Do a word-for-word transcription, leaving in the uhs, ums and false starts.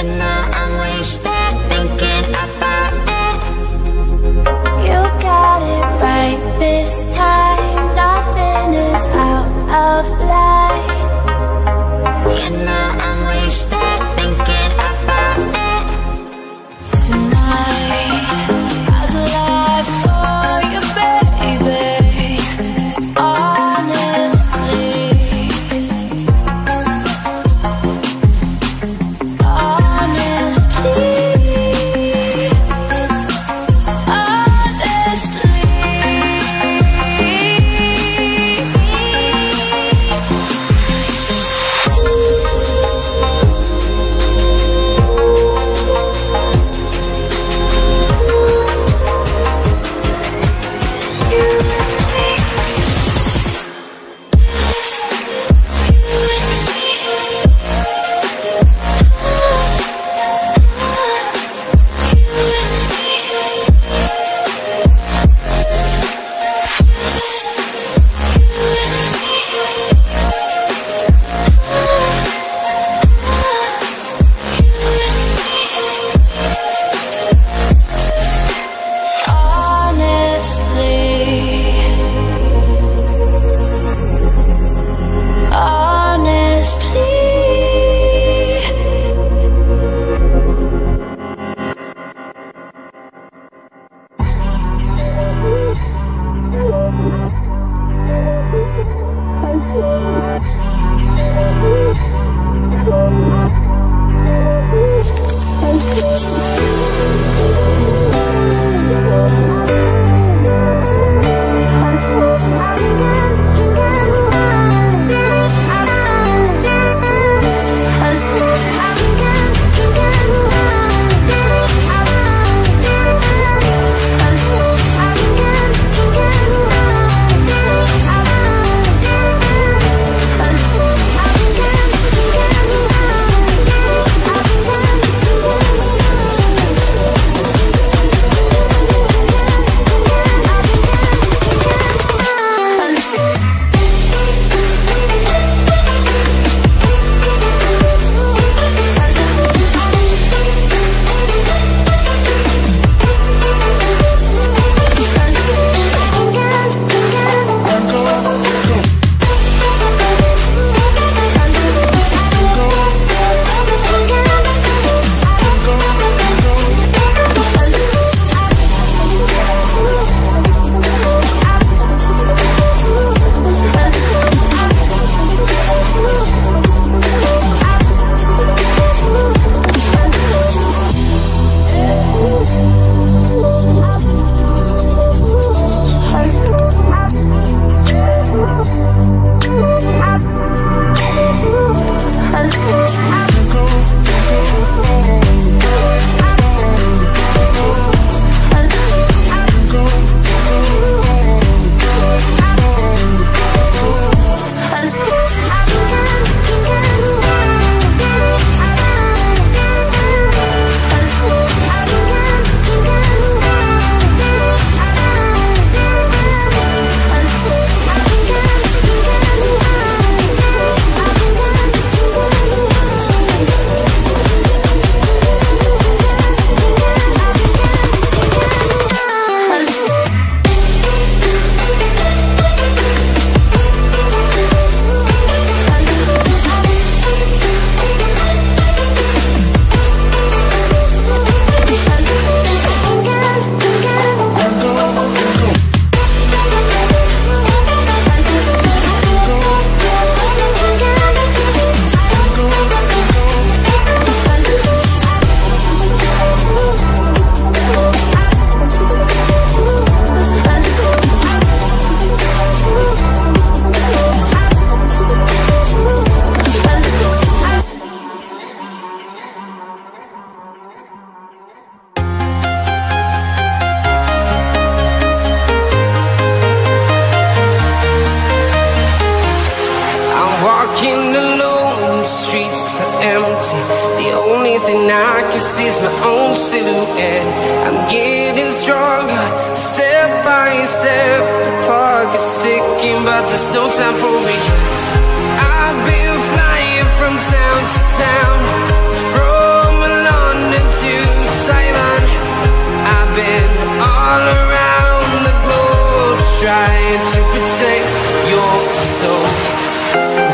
know I'm wasted thinking about it. You got it right this time. Nothing is out of line. You know I'm wasted thinking about it. Tonight I'd lie for you, baby. Honestly, honestly, empty. The only thing I can see is my own silhouette. I'm getting stronger, step by step. The clock is ticking, but there's no time for regrets. I've been flying from town to town, from trying to protect your soul.